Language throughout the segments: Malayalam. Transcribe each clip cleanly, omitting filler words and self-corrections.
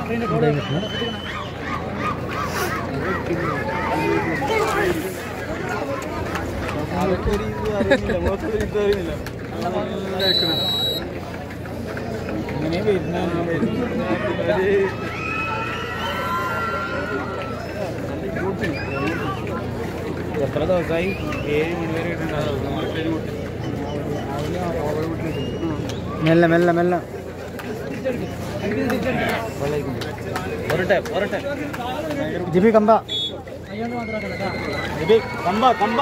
എത്ര ദിവസമായി 7 മണി വരെ ഇട്ടുണ്ടാവും. മെല്ലെ മെല്ലെ മെല്ലെ ജിബി കമ്പ ജിബി കമ്പ കമ്പ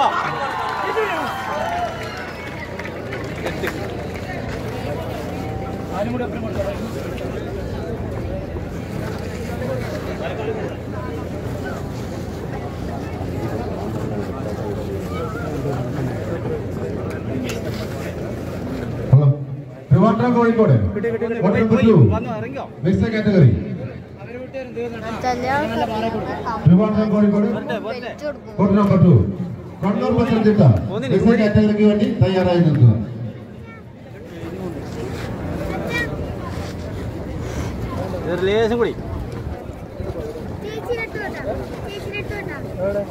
Kozhikode mix category Trivandrum Kozhikode code number 2 Kannur Pathanamthitta mix കാറ്റഗറിക്ക് വേണ്ടി തയ്യാറായി നിൽക്കുക. ലേശം കൂടി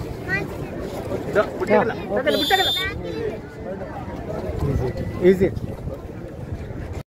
ഈസി